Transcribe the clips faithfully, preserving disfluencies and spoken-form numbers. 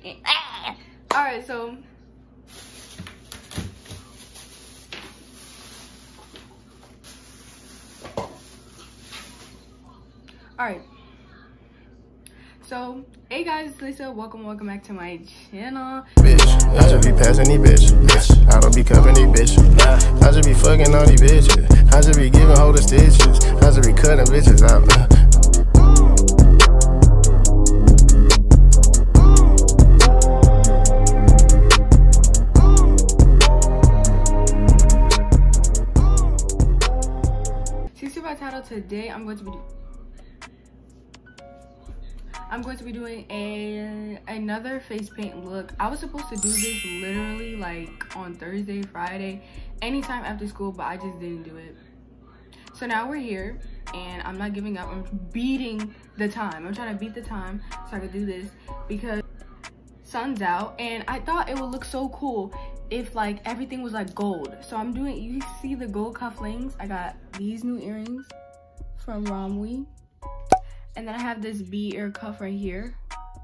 All right, so all right. So, hey guys, it's Lisa. Welcome, welcome back to my channel. Bitch, I just be passing these bitch. bitch. I don't be cuffing these bitches. I just be fucking all these bitches. I just be giving hold of stitches. I just be cutting bitches out. See by title, today I'm going to be I'm going to be doing a another face paint look. I was supposed to do this literally like on Thursday, Friday, anytime after school, but I just didn't do it. So now we're here and I'm not giving up. I'm beating the time. I'm trying to beat the time so I could do this because sun's out and I thought it would look so cool if like everything was like gold. So I'm doing, you see the gold cufflinks. I got these new earrings from Romwe. And then I have this bee ear cuff right here.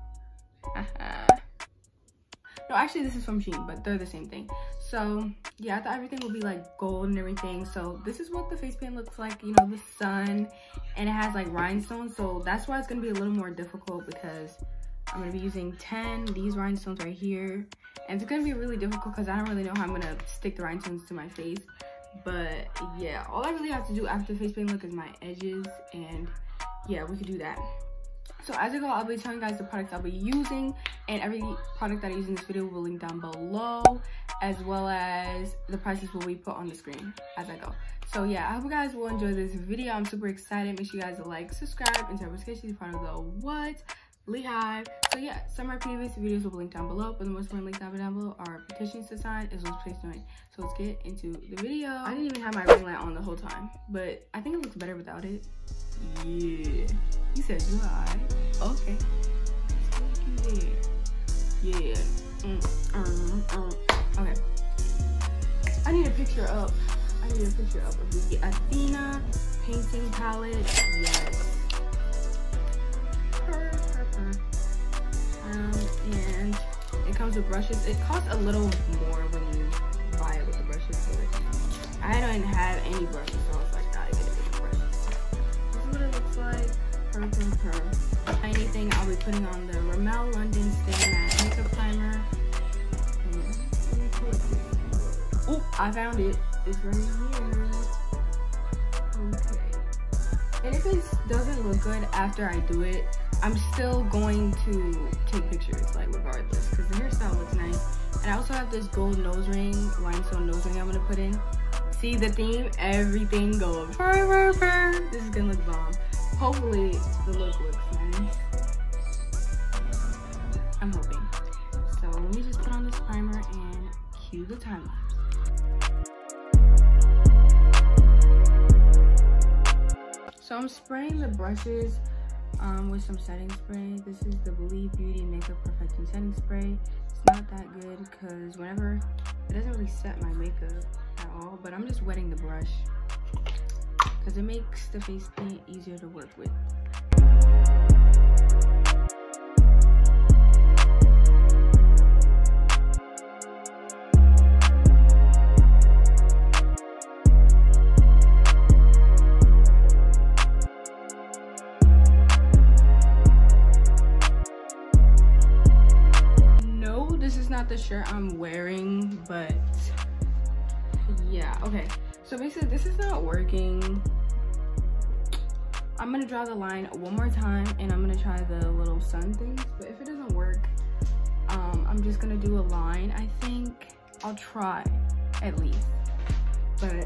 No, actually this is from Shein, but they're the same thing. So yeah, I thought everything would be like gold and everything. So this is what the face paint looks like, you know, the sun, and it has like rhinestones. So that's why it's gonna be a little more difficult because I'm gonna be using ten, these rhinestones right here. And it's gonna be really difficult because I don't really know how I'm gonna stick the rhinestones to my face. But yeah, all I really have to do after the face paint look is my edges, and yeah, we could do that. So as I go, I'll be telling you guys the products I'll be using, and every product that I use in this video will link down below, as well as the prices will be put on the screen as I go. So yeah, I hope you guys will enjoy this video. I'm super excited. Make sure you guys like, subscribe, and turn notifications to be part of the what Leehive. So yeah, some of my previous videos will be linked down below, but the most important link down below are petitions to sign as well as place join. So let's get into the video. I didn't even have my ring light on the whole time, but I think it looks better without it. Yeah, you said you alright. Okay, so you there. Yeah. Mm, um, um. Okay. I need a picture up. I need a picture up of the Athena painting palette. Yes. Purr, purr, purr. Um, and it comes with brushes. It costs a little more when you buy it with the brushes, but I don't have any brushes, so I was like, I gotta get a bigger brush. This is what it looks like. Purr, purr, purr. Anything, I'll be putting on the Rimmel London Stay Matte Makeup Primer. Oh, I found it. It's right here. Okay. And if it doesn't look good after I do it, I'm still going to take pictures, like regardless, because the hairstyle looks nice. And I also have this gold nose ring, rhinestone nose ring I'm gonna put in. See the theme? Everything goes. Purr, purr, purr. This is gonna look bomb. Hopefully the look looks nice. I'm hoping. So let me just put on this primer and cue the time lapse. So I'm spraying the brushes um, with some setting spray. This is the Believe Beauty Makeup Perfecting Setting Spray. It's not that good because whenever, it doesn't really set my makeup at all, but I'm just wetting the brush because it makes the face paint easier to work with. The shirt I'm wearing, but yeah, okay, so basically this is not working. I'm gonna draw the line one more time and I'm gonna try the little sun things, but if it doesn't work, um I'm just gonna do a line. I think I'll try at least, but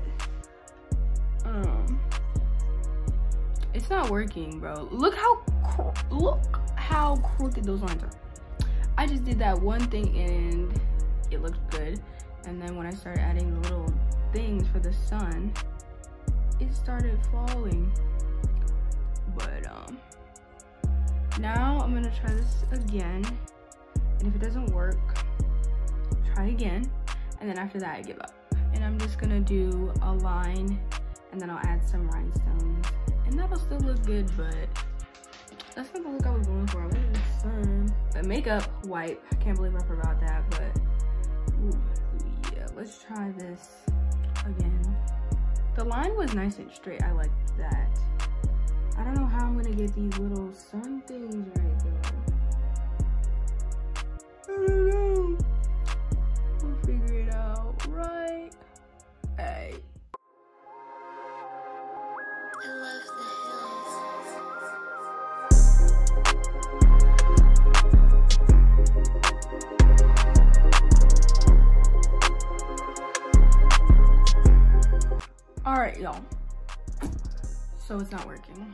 um it's not working, bro. Look how look how crooked those lines are. I just did that one thing and it looked good, and then when I started adding the little things for the sun, it started falling. But um now I'm gonna try this again, and if it doesn't work, try again, and then after that I give up. And I'm just gonna do a line and then I'll add some rhinestones, and that'll still look good, but That's not the look I was going for. I wanted the sun. But makeup wipe. I can't believe I forgot that, but ooh, yeah, let's try this again. The line was nice and straight. I liked that. I don't know how I'm gonna get these little sun things right though. I don't know. We'll figure it out, right? Hey. I love the All right, y'all. So it's not working.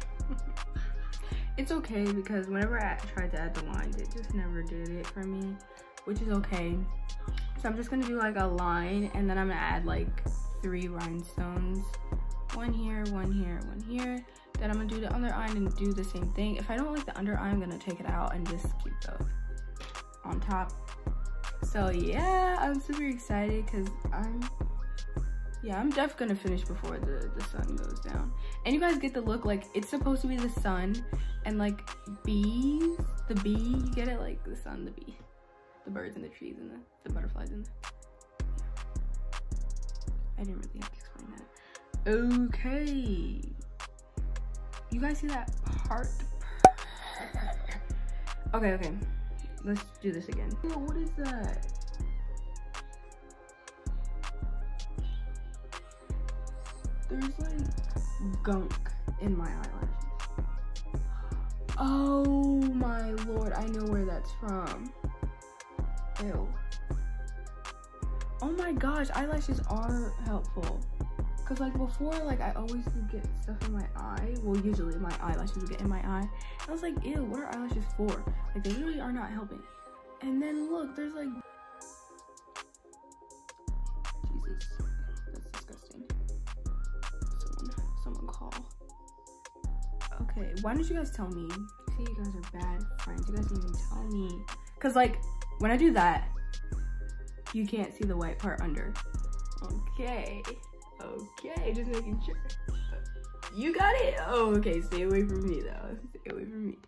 It's okay because whenever I tried to add the lines, it just never did it for me, which is okay. So I'm just gonna do like a line, and then I'm gonna add like three rhinestones. One here, one here, one here. Then I'm gonna do the under eye and do the same thing. If I don't like the under eye, I'm gonna take it out and just keep those on top. So yeah, I'm super excited because I'm Yeah, I'm definitely gonna finish before the, the sun goes down. And you guys get the look, like it's supposed to be the sun and like bees, the bee, you get it? Like the sun, the bee, the birds and the trees and the, the butterflies and the, yeah. I didn't really have to explain that. Okay. You guys see that part? Okay, okay. Let's do this again. Yo, what is that? There's like gunk in my eyelashes. Oh my lord, I know where that's from. Ew. Oh my gosh, eyelashes are helpful. Cause like before, like I always would get stuff in my eye. Well, usually my eyelashes would get in my eye. I was like, ew, what are eyelashes for? Like they really are not helping. And then look, there's like, Jesus, that's disgusting. Someone call. Okay, why don't you guys tell me? See, you guys are bad friends. You guys didn't even tell me. Cause like when I do that, you can't see the white part under. Okay, okay, just making sure. You got it. Oh, okay. Stay away from me though. Stay away from me.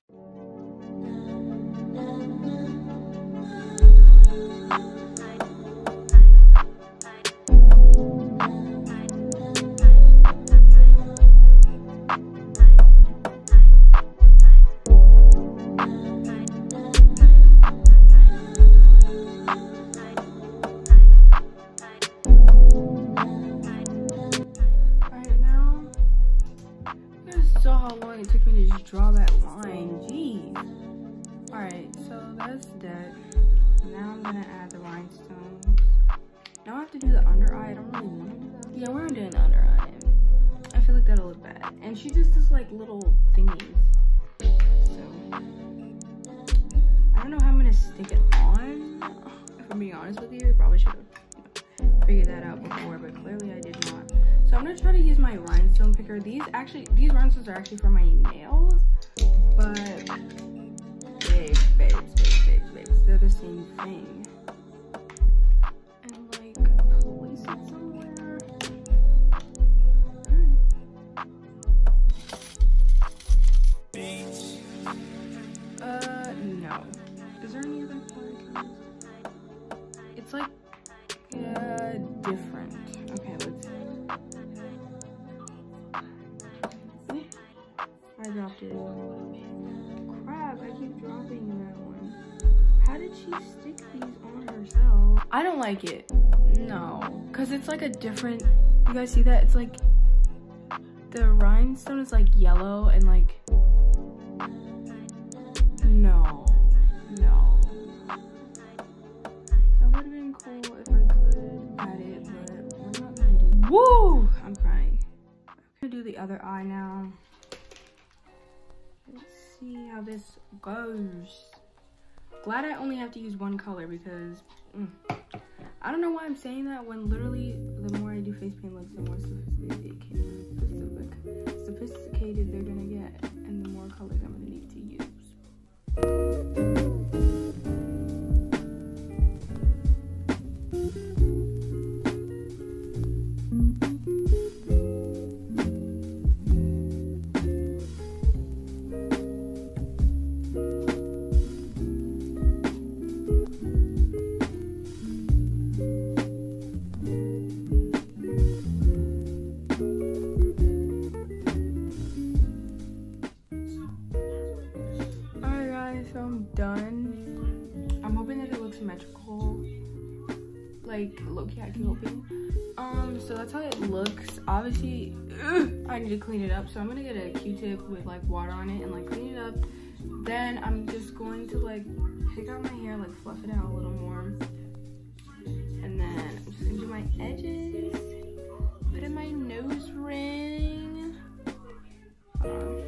It took me to just draw that line. Jeez. Alright, so that's that. Now I'm gonna add the rhinestones. Now I have to do the under eye. I don't really want to do that. Yeah, we're not doing the under eye. I feel like that'll look bad. And she just does like little thingies. So I don't know how I'm gonna stick it on. If I'm being honest with you, I probably should have you know, figured that out before, but clearly I did not. So I'm gonna try to use my rhinestone picker. These actually, these rhinestones are actually for my nails, but babes, babes, babes, babes, babes, they're the same thing. And like, place it somewhere. Right. Uh, no. Is there any other color? It's like, yeah, different. Okay, let's see. I dropped it. Crap, I keep dropping that one. How did she stick these on herself? I don't like it. No. Because it's like a different... You guys see that? It's like... The rhinestone is like yellow and like... No. No. That would have been cool if I could add it, but we're not gonna do... Woo! I'm crying. I'm gonna do the other eye now. Let's see how this goes. Glad I only have to use one color because mm, I don't know why I'm saying that when literally the more I do face paint looks, the more sophisticated, sophisticated they're gonna get, and the more colors I'm gonna need to use. like low-key I keep hoping. Um, so that's how it looks. Obviously, ugh, I need to clean it up. So I'm gonna get a Q-tip with like water on it and like clean it up. Then I'm just going to like pick out my hair, like fluff it out a little more. And then I'm just gonna do my edges. Put in my nose ring. Um,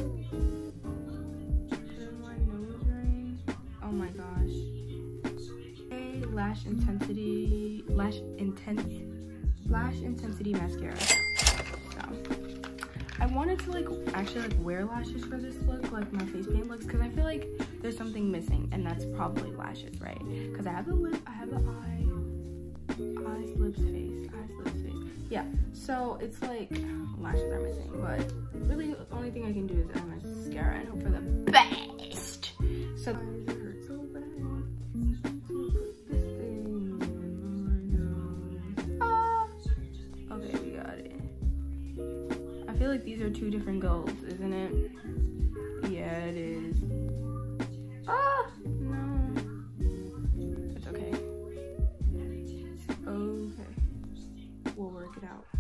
put in my nose ring. Oh my gosh. Okay, lash intensity, lash intense, lash intensity mascara. So I wanted to like actually like wear lashes for this look, like my face paint looks, because I feel like there's something missing, and that's probably lashes, right? Because I have the lip, I have the eye, eyes, lips, face, eyes, lips, face. Yeah, so it's like lashes are missing, but really the only thing I can do is add mascara and hope for the best. So eyes hurt so bad. Put this thing in my nose. Ah. Okay, we got it. I feel like these are two different golds, isn't it? Yeah, it is. Ah, no. It's okay. It's okay. We'll work it out.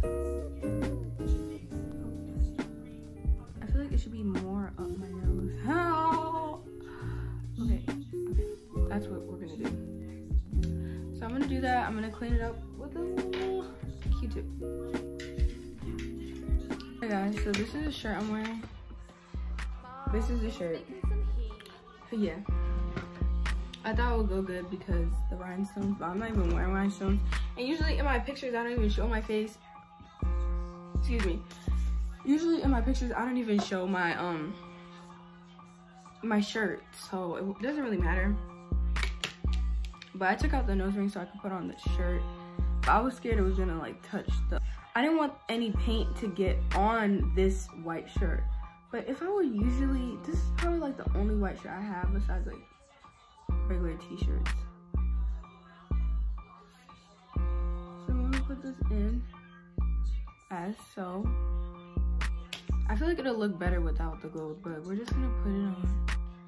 I feel like it should be more up my nose. Oh. Okay, okay. That's what we're gonna do. So I'm gonna do that. I'm gonna clean it up with a little Q-tip. Hey guys, so this is the shirt I'm wearing. This is the shirt. But yeah, I thought it would go good because the rhinestones, but I'm not even wearing rhinestones. And usually in my pictures, I don't even show my face. Excuse me. Usually in my pictures, I don't even show my um my shirt, so it doesn't really matter. But I took out the nose ring so I could put on the shirt. But I was scared it was gonna like touch the. I didn't want any paint to get on this white shirt. But if I were usually, this is probably like the only white shirt I have besides like regular t-shirts. So I'm gonna put this in as so. I feel like it'll look better without the gold, but we're just gonna put it on.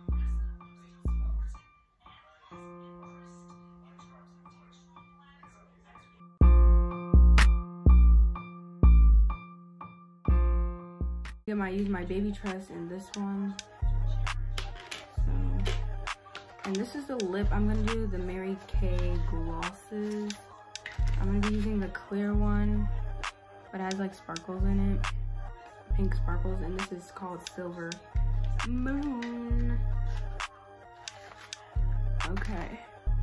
I might use my baby tress in this one. So, and this is the lip. I'm gonna do the Mary Kay glosses. I'm gonna be using the clear one, but it has like sparkles in it, pink sparkles, and this is called Silver Moon. Okay.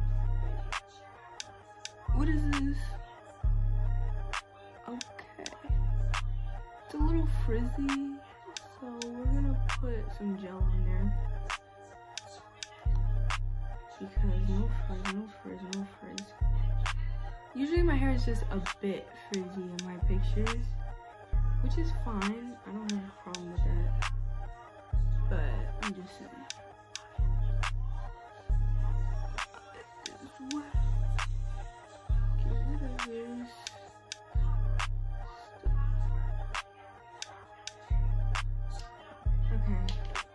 What is this? Okay. It's a little frizzy, so we're gonna put some gel on there. Because no frizz, no frizz, no frizz. Usually my hair is just a bit frizzy in my pictures, which is fine. I don't have a problem with that. But I'm just saying. Get rid of this. Okay.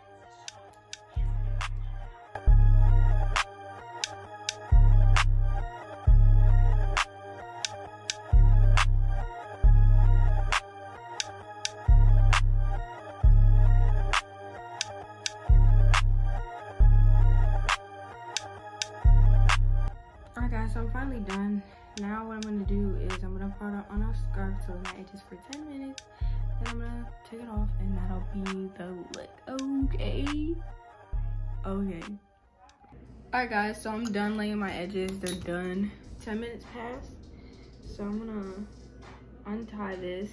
Alright guys, so I'm finally done. Now what I'm gonna do is I'm gonna put on a scarf to my edges for ten minutes. Then I'm gonna take it off and that'll be the look. Okay. Okay. Alright guys, so I'm done laying my edges. They're done. ten minutes passed. So I'm gonna untie this.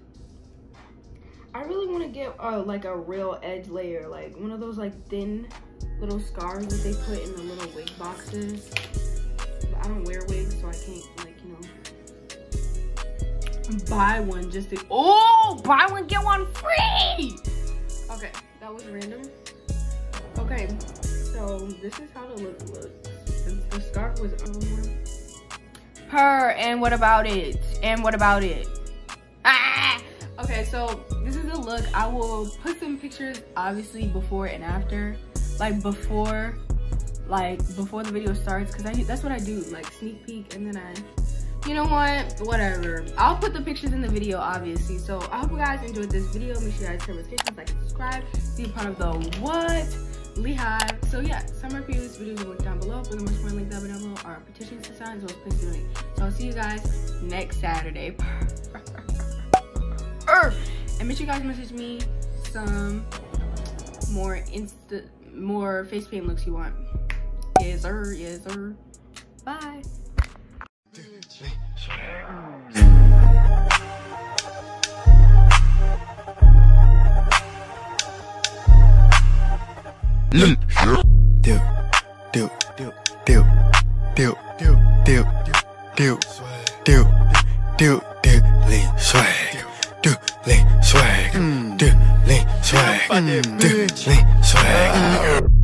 I really want to get uh, like a real edge layer, like one of those like thin little scarves that they put in the little wig boxes. But I don't wear wigs, so I can't like, you know, buy one just to, oh, buy one, get one free. Okay, that was random. Okay, so this is how the look looks. Since the scarf was on. Her, and what about it? And what about it? Ah! Okay, so this is the look. I will put some pictures, obviously, before and after. Like before, like before the video starts, because I that's what I do, like sneak peek, and then I you know what, whatever. I'll put the pictures in the video, obviously. So I hope you guys enjoyed this video. Make sure you guys turn notifications, like and subscribe, be a part of the what Lehigh. So yeah, summer previews videos will link down below. For the much more link down below our petitions to sign as well as place to donate. So I'll see you guys next Saturday. And make sure you guys message me some more insta more face paint looks you want. Yes sir, yes sir. Bye. Dip, dip, dip, dip, dip, dip, dip, dip, dip, dip, dip, lean swag, dip, lean swag, dip, lean swag, dip, lean swag.